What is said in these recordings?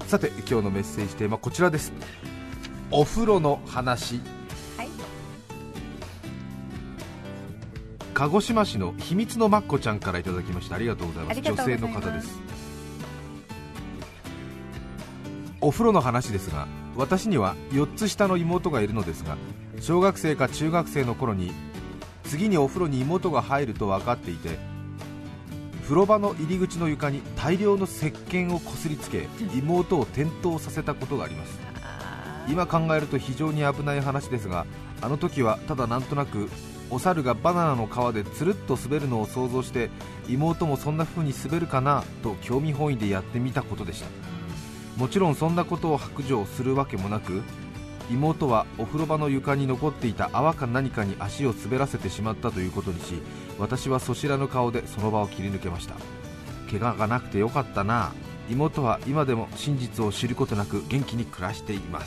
さて今日のメッセージテーマこちらです。お風呂の話、はい、鹿児島市の秘密のまっこちゃんからいただきました。ありがとうございます。女性の方です。お風呂の話ですが、私には4つ下の妹がいるのですが、小学生か中学生の頃に次にお風呂に妹が入ると分かっていて、風呂場の入り口の床に大量の石鹸をこすりつけ妹を転倒させたことがあります。今考えると非常に危ない話ですが、あの時はただなんとなくお猿がバナナの皮でつるっと滑るのを想像して、妹もそんな風に滑るかなと興味本位でやってみたことでした。もちろんそんなことを白状するわけもなく、妹はお風呂場の床に残っていた泡か何かに足を滑らせてしまったということにし、私はそしらぬ顔でその場を切り抜けました。怪我がなくてよかったな。妹は今でも真実を知ることなく元気に暮らしています。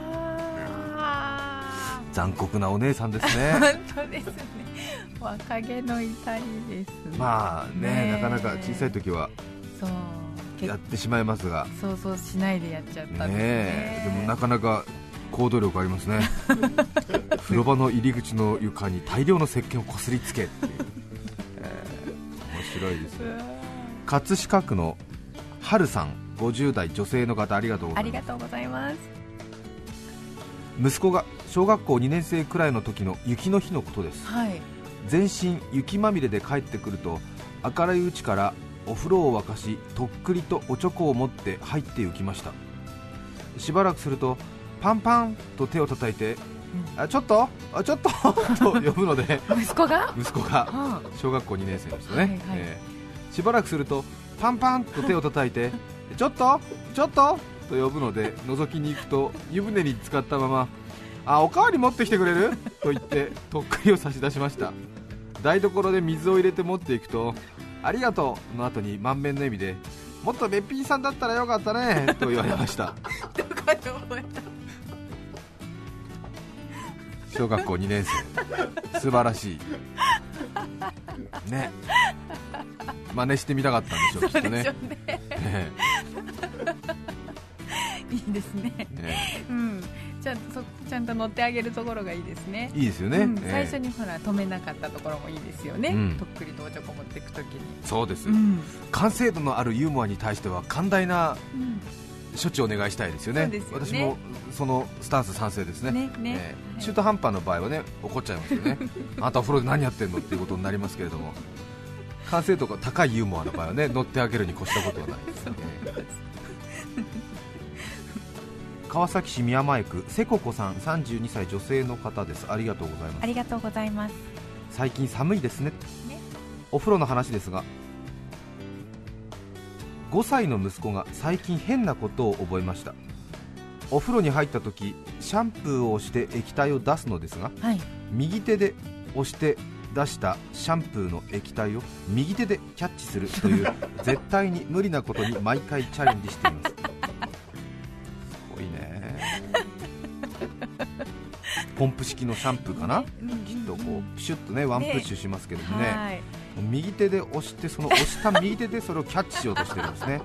残酷なお姉さんですね。 本当ですね。若気の至りですね。 まあね、なかなか小さい時はそうやってしまいますが、 想像しないでやっちゃったんですね。 でもなかなか行動力ありますね。風呂場の入り口の床に大量の石鹸をこすりつけっていう、面白いですね。葛飾区の春さん、50代女性の方、ありがとうございます。 ありがとうございます。 息子が小学校2年生くらいの時の雪の日のことです、はい、全身雪まみれで帰ってくると、明るいうちからお風呂を沸かし、とっくりとおちょこを持って入って行きました。しばらくするとパンパンと手を叩いて、ちょっとちょっとと呼ぶので息子が小学校2年生でしたね、はいはい、しばらくするとパンパンと手を叩いてちょっとと呼ぶので覗きに行くと、湯船に浸かったまま、おかわり持ってきてくれると言ってとっくりを差し出しました。台所で水を入れて持っていくと、ありがとうの後に満面の笑みで、もっとべっぴんさんだったらよかったねと言われました。 どこで覚えた？ 小学校2年生、素晴らしいね。真似してみたかったんでしょう、きっとね。 いいですね、うん、ちゃんと乗ってあげるところがいいですね。 いいですよね、 最初にほら止めなかったところもいいですよね、とっくりとおちょこ持っていくときに。 そうです、完成度のあるユーモアに対しては寛大な処置をお願いしたいですよね。私もそのスタンス賛成ですね。中途半端の場合はね、怒っちゃいますよね。あなたお風呂で何やってんのっていうことになりますけれども、完成度が高いユーモアの場合はね、乗ってあげるに越したことはないですね。川崎市宮前区、せここさん、32歳女性の方です。ありがとうございます。 ありがとうございます。 最近寒いですね。お風呂の話ですが、5歳の息子が最近変なことを覚えました。お風呂に入った時、シャンプーを押して液体を出すのですが、右手で押して出したシャンプーの液体を右手でキャッチするという絶対に無理なことに毎回チャレンジしています。すごいね。ポンプ式のシャンプーかな、きっとこうプシュッとね、ワンプッシュしますけどもね、右手で押して、その押した右手でそれをキャッチしようとしてるんですね。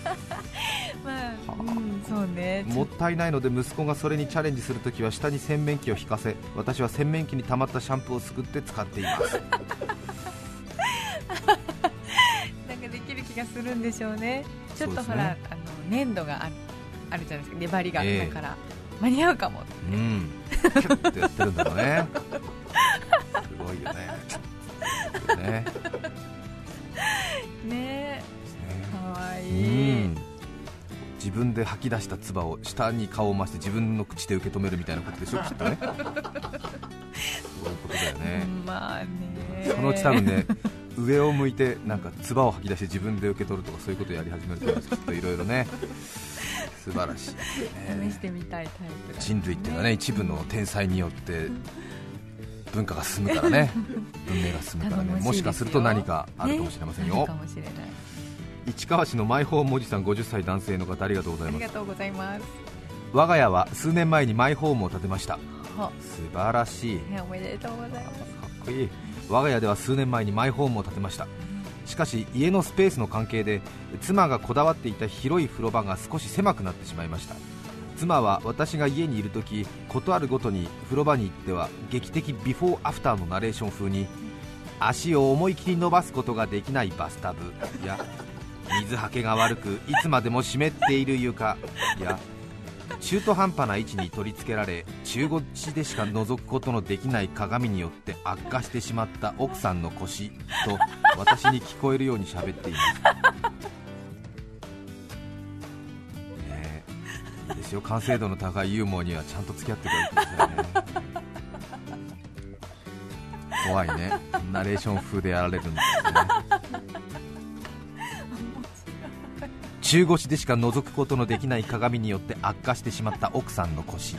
そうね、 もったいないので息子がそれにチャレンジするときは下に洗面器を引かせ、私は洗面器に溜まったシャンプーをすくって使っています。 なんかできる気がするんでしょうね。ちょっとほら、粘度があるじゃないですか、粘りが、だから間に合うかもって、 キュッてやってるんだろうね。すごいよね。 ね、かわいい。 自分で吐き出した唾を下に顔を回して自分の口で受け止めるみたいなことでしょ、きっとね。そういうことだよね。 まあね、 そのうち多分ね、上を向いてなんか唾を吐き出して自分で受け取るとか、そういうことをやり始めると思います。きっといろいろね、素晴らしい、 試してみたいタイプだ、 人類っていうのはね、一部の天才によって文化が進むからね、文明が進むからね、もしかすると何かあるかもしれませんよ。 かもしれない。 市川市のマイホームおじさん、50歳男性の方、ありがとうございます。 ありがとうございます。 我が家は数年前にマイホームを建てました。素晴らしい、 おめでとうございます。 かっこいい。我が家では数年前にマイホームを建てました。 しかし家のスペースの関係で妻がこだわっていた広い風呂場が少し狭くなってしまいました。妻は私が家にいるとき、ことあるごとに風呂場に行っては劇的ビフォーアフターのナレーション風に、足を思い切り伸ばすことができないバスタブや、水はけが悪くいつまでも湿っている床や、中途半端な位置に取り付けられ中腰でしか覗くことのできない鏡によって悪化してしまった奥さんの腰と私に聞こえるように喋っていますいいですよ、完成度の高いユーモアにはちゃんと付き合ってくれてくださいね怖いね、ナレーション風でやられるんですね。中腰でしか覗くことのできない鏡によって悪化してしまった奥さんの腰、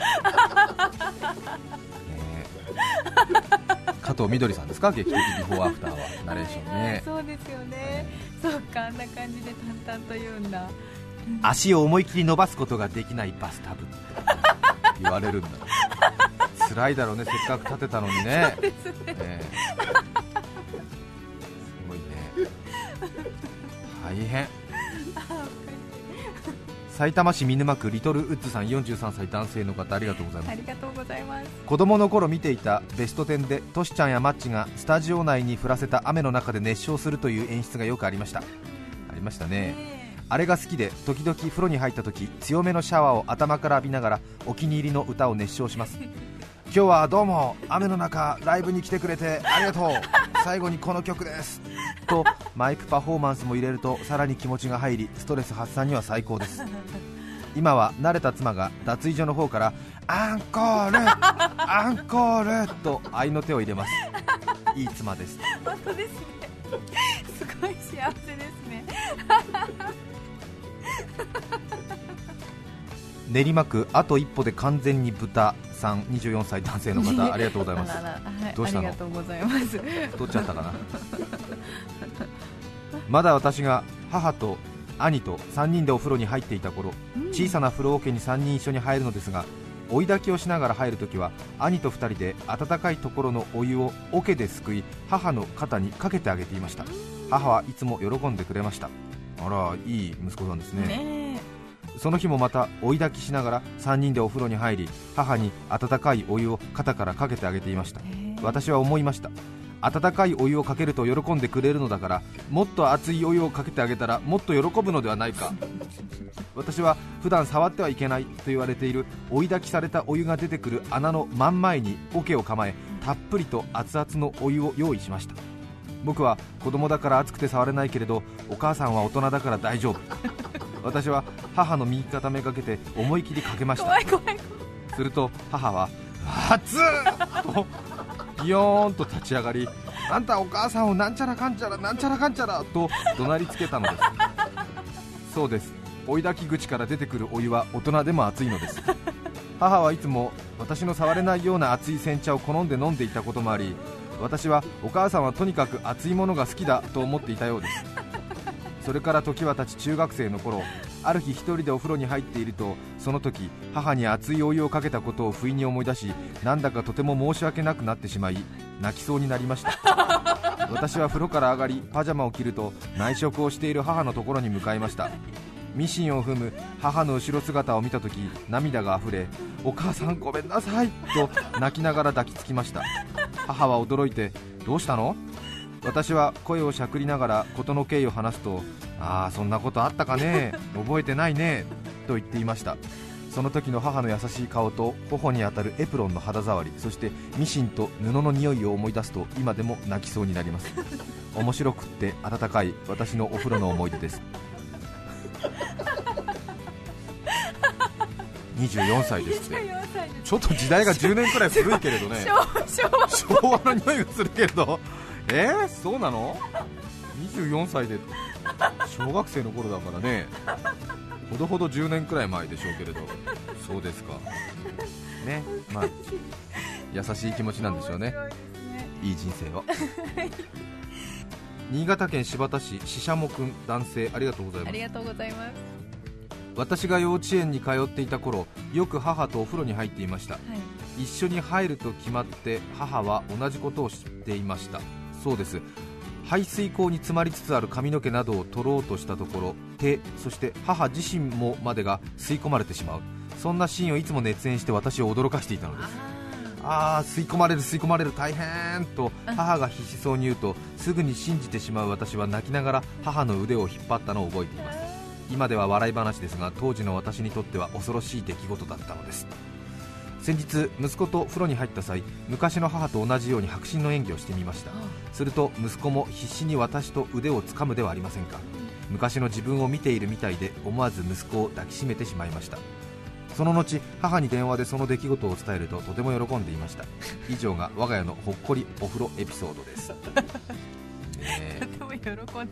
加藤みどりさんですか、劇的ビフォーアフターはナレーションね。 そうですよね、そうか、あんな感じで淡々と言うんだ。 足を思い切り伸ばすことができないバスタブって言われるんだ辛いだろうね、せっかく立てたのにね。 そうですね、 すごいね、大変。埼玉市見沼区リトルウッズさん、43歳男性の方、ありがとうございます。 ありがとうございます。 子供の頃見ていたベスト10でトシちゃんやマッチがスタジオ内に降らせた雨の中で熱唱するという演出がよくありました。ありましたね。あれが好きで、時々風呂に入った時、強めのシャワーを頭から浴びながらお気に入りの歌を熱唱します。今日はどうも雨の中ライブに来てくれてありがとう、最後にこの曲ですとマイクパフォーマンスも入れるとさらに気持ちが入り、ストレス発散には最高です。今は慣れた妻が脱衣所の方からアンコールアンコールと愛の手を入れます。いい妻です。 本当ですね、すごい幸せですね練馬区あと一歩で完全に豚さん、24歳男性の方、ありがとうございます。どうしたの？ ありがとうございます。 太っちゃったかなまだ私が母と兄と3人でお風呂に入っていた頃、小さな風呂桶に3人一緒に入るのですが、追い炊きをしながら入るときは兄と2人で温かいところのお湯を桶ですくい、母の肩にかけてあげていました。母はいつも喜んでくれました。あら、いい息子さんですね。その日もまた追い炊きしながら3人でお風呂に入り、母に温かいお湯を肩からかけてあげていました。私は思いました。温かいお湯をかけると喜んでくれるのだから、もっと熱いお湯をかけてあげたらもっと喜ぶのではないか。私は普段触ってはいけないと言われている追い炊きされたお湯が出てくる穴の真ん前に桶を構え、たっぷりと熱々のお湯を用意しました。僕は子供だから熱くて触れないけれど、お母さんは大人だから大丈夫。私は母の右肩めがけて思い切りかけました。 怖い怖い。 すると母は熱っとビヨーンと立ち上がり、あんたお母さんをなんちゃらかんちゃらなんちゃらかんちゃらと怒鳴りつけたのです。そうです、追い炊き口から出てくるお湯は大人でも熱いのです。母はいつも私の触れないような熱い煎茶を好んで飲んでいたこともあり、私はお母さんはとにかく熱いものが好きだと思っていたようです。それから時は経ち、中学生の頃、ある日一人でお風呂に入っていると、その時母に熱いお湯をかけたことを不意に思い出し、なんだかとても申し訳なくなってしまい泣きそうになりました。私は風呂から上がりパジャマを着ると、内職をしている母のところに向かいました。ミシンを踏む母の後ろ姿を見た時、涙があふれ、お母さんごめんなさいと泣きながら抱きつきました。母は驚いて、どうしたの？私は声をしゃくりながら事の経緯を話すと、ああそんなことあったかね、覚えてないねと言っていました。その時の母の優しい顔と頬に当たるエプロンの肌触り、そしてミシンと布の匂いを思い出すと今でも泣きそうになります。面白くって温かい私のお風呂の思い出です。24歳ですって。ちょっと時代が10年くらい古いけれどね昭和の匂いがするけれど、そうなの？24歳で小学生の頃だからね、ほどほど10年くらい前でしょうけれど。そうですかね、まあ優しい気持ちなんでしょうね。いい人生を。新潟県新発田市ししゃもくん男性、ありがとうございます。 ありがとうございます。 私が幼稚園に通っていた頃、よく母とお風呂に入っていました、一緒に入ると決まって母は同じことを知っていました。そうです、 排水口に詰まりつつある髪の毛などを取ろうとしたところ、手、そして母自身もまでが吸い込まれてしまう、そんなシーンをいつも熱演して私を驚かしていたのです。吸い込まれる吸い込まれる大変と母が必死そうに言うと、すぐに信じてしまう私は泣きながら母の腕を引っ張ったのを覚えています。今では笑い話ですが、当時の私にとっては恐ろしい出来事だったのです。先日息子と風呂に入った際、昔の母と同じように迫真の演技をしてみました。すると息子も必死に私と腕を掴むではありませんか。昔の自分を見ているみたいで、思わず息子を抱きしめてしまいました。その後、母に電話でその出来事を伝えるととても喜んでいました。以上が我が家のほっこりお風呂エピソードです。 とても喜んでいました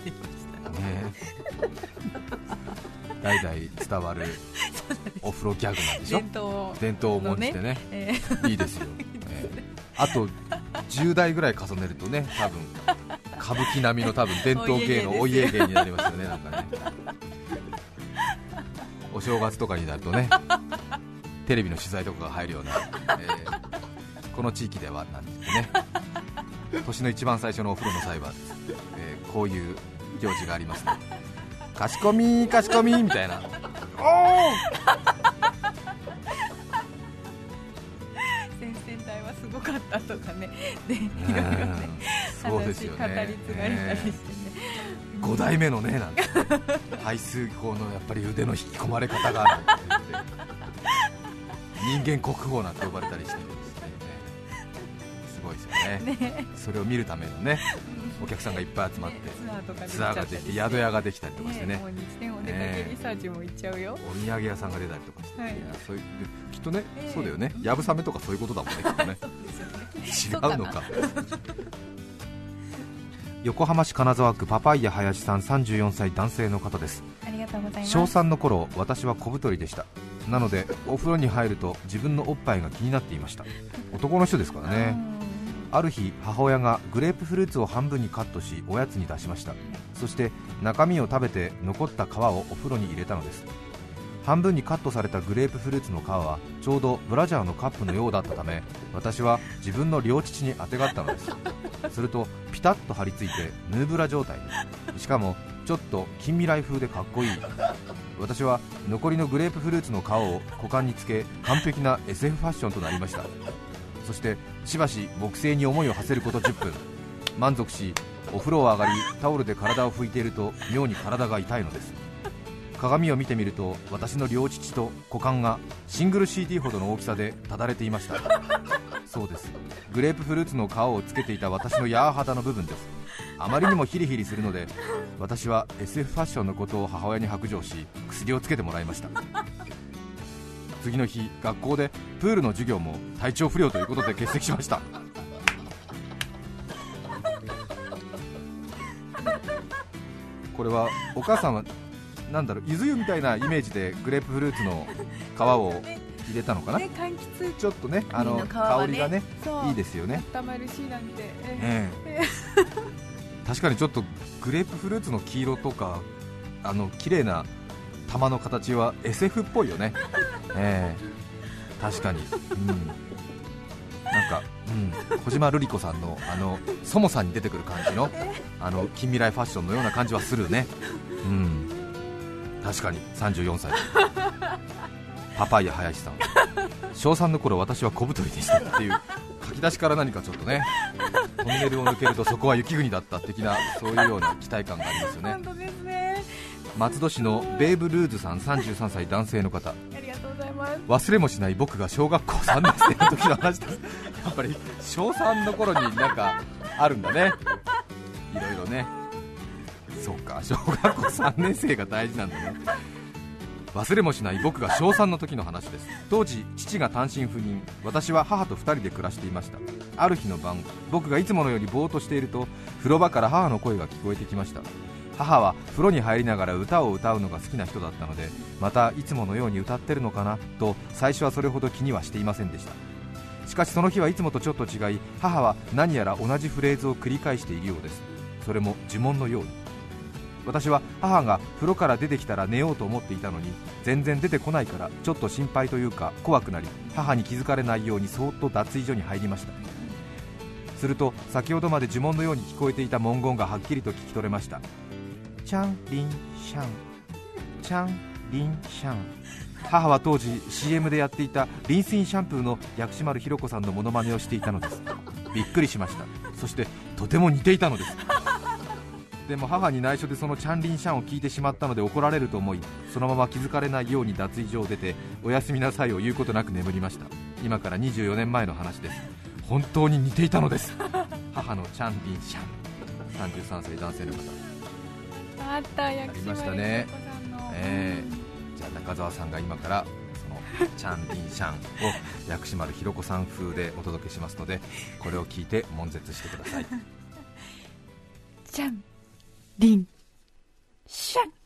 代々伝わるお風呂ギャグなんでしょ。伝統を重んじてね、いいですよ、あと10代ぐらい重ねるとね、多分歌舞伎並みの多分伝統芸のお家芸になりますよね。なんかね、お正月とかになるとね、テレビの取材とかが入るような、この地域ではなんですね、年の一番最初のお風呂の際は、こういう行事がありますね。かしこみかしこみみたいな、おー先々代はすごかったとかね、でいろいろね、 そうですよね、 話語り継がれたりしてね、 5代目のね、なんて排水口のやっぱり腕の引き込まれ方がなんて言って人間国宝なんて呼ばれたりしてるんですね。すごいですよね。それを見るためのね、お客さんがいっぱい集まってツアーができて、宿屋ができたりとかしてね、 もう日天お出かけリサーチも行っちゃうよ、 お土産屋さんが出たりとかして、 はい、 そういうきっとね、そうだよね、やぶさめとかそういうことだもんね、きっとね違うのか横浜市金沢区パパイヤ林さん、34歳男性の方です。 ありがとうございます。 小3の頃、私は小太りでした。なのでお風呂に入ると自分のおっぱいが気になっていました。男の人ですからね。ある日、母親がグレープフルーツを半分にカットしおやつに出しました。そして中身を食べて残った皮をお風呂に入れたのです。半分にカットされたグレープフルーツの皮はちょうどブラジャーのカップのようだったため、私は自分の両乳にあてがったのです。するとピタッと張り付いてヌーブラ状態に、しかもちょっと近未来風でかっこいい。私は残りのグレープフルーツの皮を股間につけ、完璧な SF ファッションとなりました。そしてしばし木星に思いを馳せること10分、満足しお風呂を上がりタオルで体を拭いていると妙に体が痛いのです。鏡を見てみると私の両乳と股間がシングル CD ほどの大きさでただれていました。そうです、グレープフルーツの皮をつけていた私のヤー肌の部分です。あまりにもヒリヒリするので、私は SF ファッションのことを母親に白状し、薬をつけてもらいました。次の日、学校でプールの授業も体調不良ということで欠席しました。これはお母さんはなんだろう、ゆず湯みたいなイメージでグレープフルーツの皮を入れたのかな、 ね、柑橘ちょっとね、香りがね、いいですよね。 温まるしなんて、 確かにちょっとグレープフルーツの黄色とか綺麗な玉の形は SF っぽいよね。確かに、なんか、小島瑠璃子さんのソモさんに出てくる感じの近未来ファッションのような感じはするね。確かに34歳パパイヤ林さん、小3の頃私は小太りでしたっていう書き出しから何かちょっとね、トンネルを抜けるとそこは雪国だった的な、そういうような期待感がありますよね。 本当ですね。 松戸市のベーブ・ルーズさん、33歳男性の方、 ありがとうございます。 忘れもしない僕が小学校3年生の時の話です。やっぱり小3の頃になんかあるんだね、いろいろね。そうか、小学校3年生が大事なんだね。忘れもしない僕が小3の時の話です。当時父が単身赴任、私は母と2人で暮らしていました。ある日の晩、僕がいつものようにぼーっとしていると風呂場から母の声が聞こえてきました。母は風呂に入りながら歌を歌うのが好きな人だったので、またいつものように歌ってるのかなと最初はそれほど気にはしていませんでした。しかしその日はいつもとちょっと違い、母は何やら同じフレーズを繰り返しているようです。それも呪文のように。私は母が風呂から出てきたら寝ようと思っていたのに、全然出てこないからちょっと心配というか怖くなり、母に気づかれないようにそーっと脱衣所に入りました。 すると先ほどまで呪文のように聞こえていた文言がはっきりと聞き取れました。チャンリンシャン、チャンリンシャン。母は当時 CM でやっていたリンスインシャンプーの薬師丸ひろ子さんのモノマネをしていたのです。びっくりしました。そしてとても似ていたのです。でも母に内緒でそのチャンリンシャンを聞いてしまったので怒られると思い、そのまま気づかれないように脱衣所を出ておやすみなさいを言うことなく眠りました。今から24年前の話です。本当に似ていたのです。母のチャンリンシャン。33歳男性の方。 あった薬師丸ひろ子さんの、 じゃあ中澤さんが今からそのチャンリンシャンを薬師丸ひろ子さん風でお届けしますので、これを聞いて悶絶してください。 チャンリンシャン。